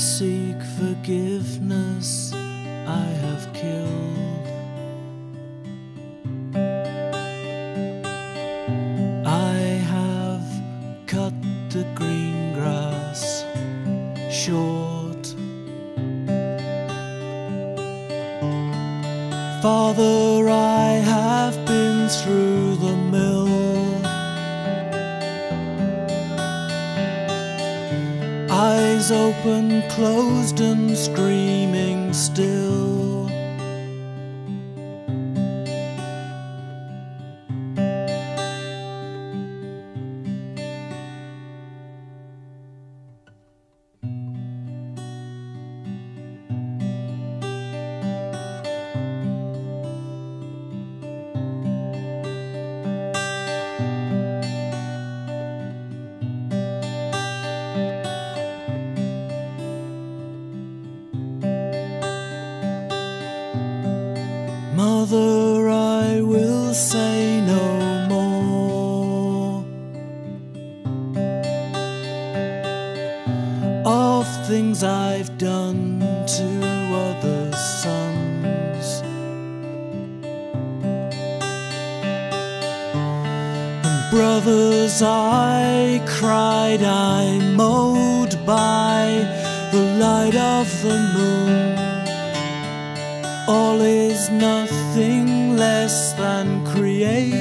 seek forgiveness, I have killed. I have cut the green grass short. Father, I have been through the mill. Eyes open, closed and screaming still. Mother, I will say no more of things I've done to other sons, and brothers, I cried, I mowed by the light of the moon. All is nothing less than creation.